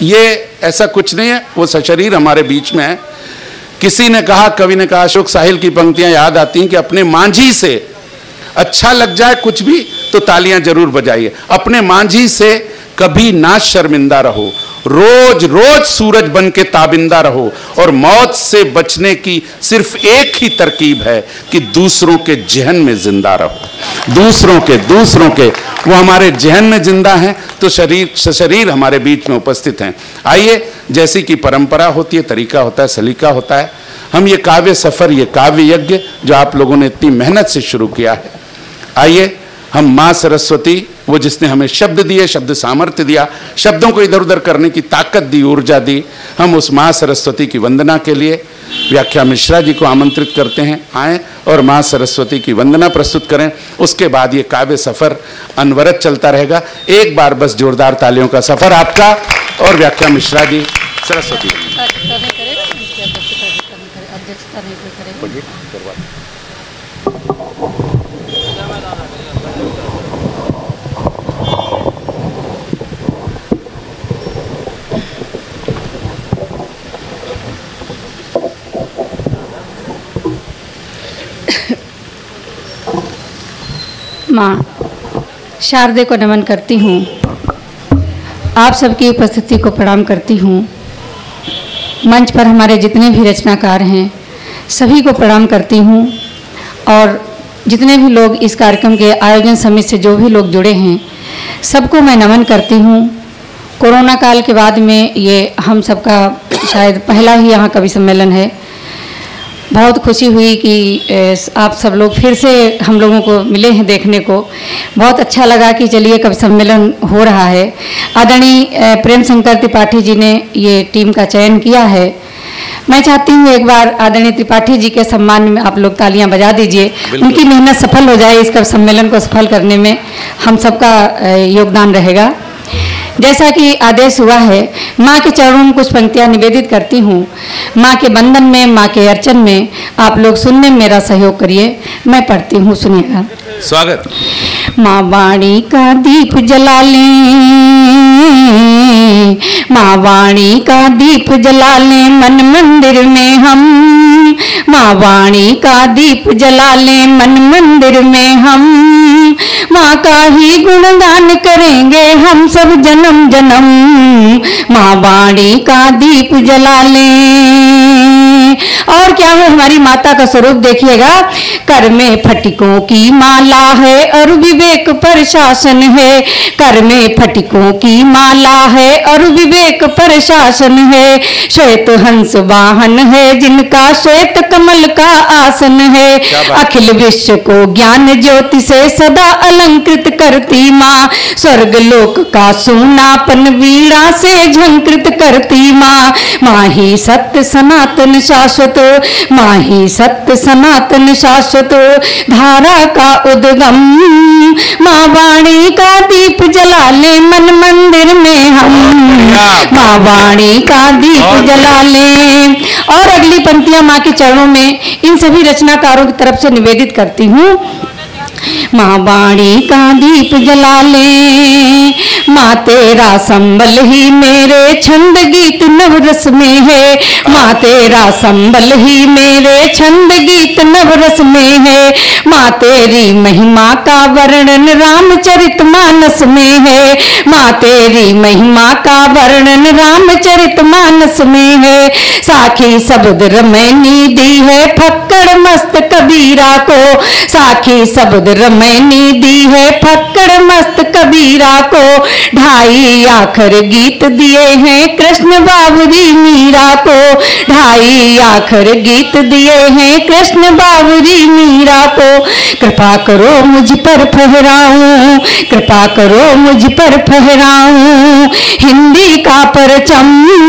ये ऐसा कुछ नहीं है, वो सशरीर हमारे बीच में है। किसी ने कहा, कवि ने कहा, अशोक साहिल की पंक्तियां याद आती हैं कि अपने मांझी से अच्छा लग जाए कुछ भी तो तालियां जरूर बजाइए। अपने मांझी से कभी ना शर्मिंदा रहो, रोज रोज सूरज बन के ताबिंदा रहो, और मौत से बचने की सिर्फ एक ही तरकीब है कि दूसरों के जहन में जिंदा रहो। दूसरों के वो हमारे जहन में जिंदा हैं तो शरीर हमारे बीच में उपस्थित हैं। आइए, जैसी कि परंपरा होती है, तरीका होता है, सलीका होता है, हम ये काव्य सफर, ये काव्य यज्ञ जो आप लोगों ने इतनी मेहनत से शुरू किया है, आइए हम माँ सरस्वती, वो जिसने हमें शब्द दिए, शब्द सामर्थ्य दिया, शब्दों को इधर उधर करने की ताकत दी, ऊर्जा दी, हम उस माँ सरस्वती की वंदना के लिए व्याख्या मिश्रा जी को आमंत्रित करते हैं, आएँ और माँ सरस्वती की वंदना प्रस्तुत करें। उसके बाद ये काव्य सफर अनवरत चलता रहेगा। एक बार बस जोरदार तालियों का सफर आपका और व्याख्या मिश्रा जी, सरस्वती माँ शारदे को नमन करती हूँ, आप सबकी उपस्थिति को प्रणाम करती हूँ। मंच पर हमारे जितने भी रचनाकार हैं सभी को प्रणाम करती हूँ, और जितने भी लोग इस कार्यक्रम के आयोजन समिति से जो भी लोग जुड़े हैं सबको मैं नमन करती हूँ। कोरोना काल के बाद में ये हम सबका शायद पहला ही यहाँ कवि सम्मेलन है। बहुत खुशी हुई कि आप सब लोग फिर से हम लोगों को मिले हैं देखने को। बहुत अच्छा लगा कि चलिए कवि सम्मेलन हो रहा है। आदरणीय प्रेम शंकर त्रिपाठी जी ने ये टीम का चयन किया है। मैं चाहती हूँ एक बार आदरणीय त्रिपाठी जी के सम्मान में आप लोग तालियां बजा दीजिए। उनकी मेहनत सफल हो जाए, इस कवि सम्मेलन को सफल करने में हम सबका योगदान रहेगा। जैसा कि आदेश हुआ है, माँ के चरणों में कुछ पंक्तियाँ निवेदित करती हूँ। माँ के बंधन में, माँ के अर्चन में आप लोग सुनने में मेरा सहयोग करिए। मैं पढ़ती हूँ, सुनिएगा। स्वागत। माँ वाणी का दीप जला लें, माँ वाणी का दीप जला लें मन मंदिर में हम, माँ वाणी का दीप जला लें मन मंदिर में हम, माँ का ही गुणगान करेंगे हम सब जन्म जन्म, माँ वाणी का दीप जला लें। और क्या है हमारी माता का स्वरूप देखिएगा। कर में फटिकों की माला है और विवेक पर शासन है, कर में फटिकों की माला है और विवेक पर शासन है, श्वेत हंस वाहन है जिनका श्वेत कमल का आसन है, अखिल विश्व को ज्ञान ज्योति से सदा अलंकृत करती माँ, स्वर्ग लोक का सोनापन वीणा से झंकृत करती माँ, माँ ही सत्य सनातन शाश्वत, माँ ही सत्य सनातन शाश्वत, धारा का उद्गम, माँ वाणी का दीप जला ले मन मंदिर में हम, माँ वाणी का दीप जला ले। और अगली पंक्तियां माँ के चरणों में इन सभी रचनाकारों की तरफ से निवेदित करती हूँ। माँ वाणी का दीप जला ले, माँ तेरा संबल ही मेरे छंद गीत नवरस में है, माँ तेरा संबल ही मेरे छंद गीत नवरस में है, माँ तेरी महिमा का वर्णन रामचरितमानस में है, माँ तेरी महिमा का वर्णन रामचरितमानस में है, साखी शब्द रमैनी दी है फक्कड़ मस्त कबीरा को, साखी शब्द रमैनी दी है फक्कड़ मस्त कबीरा को, ढाई आखर गीत दिए हैं कृष्ण बाबरी मीरा को, ढाई आखर गीत दिए हैं कृष्ण बाबरी मीरा को, कृपा करो मुझ पर फहराऊं, कृपा करो मुझ पर फहराऊं हिंदी का परचम,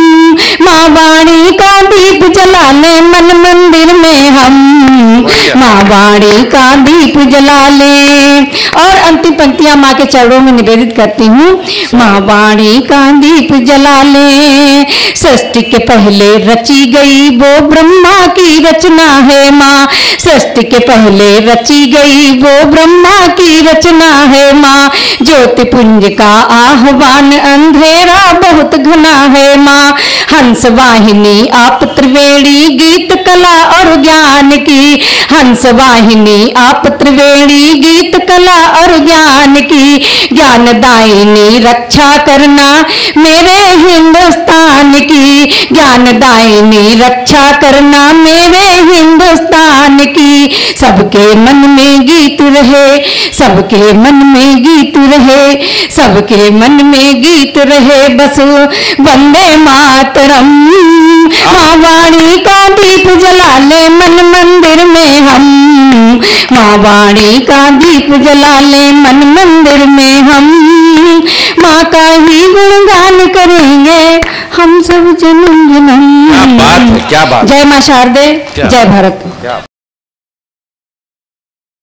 माँ वाणी का दीप जला ले मन मंदिर में हम, माँ वाणी का दीप जला ले। और अंतिम पंक्तियां माँ के चरणों में निवेदित करती हूँ। माँ वाणी का दीप जला ले, सृष्टि के पहले रची गई वो ब्रह्मा की रचना है माँ, सृष्टि के पहले रची गई वो ब्रह्मा की रचना है माँ, ज्योति पुंज का आह्वान अंधेरा बहुत घना है हंस वाहिनी आप त्रिवेणी गीत कला और ज्ञान की, हंस वाहिनी आप त्रिवेणी गीत कला और ज्ञान की, ज्ञानदायिनी रक्षा करना मेरे हिंदुस्तान की, ज्ञानदायिनी रक्षा करना मेरे हिंदुस्तान की। सबके मन में गीत रहे, सबके मन में गीत रहे, सबके मन में गीत रहे, बस वंदे मातरम। माँ वाणी का दीप जला ले मन मंदिर में हम, माँ वाणी का दीप जला ले मन मंदिर में हम, माँ का ही गुणगान करेंगे हम सब जन्म जन्म। क्या बात है, क्या बात। जय माँ शारदे, जय भारत।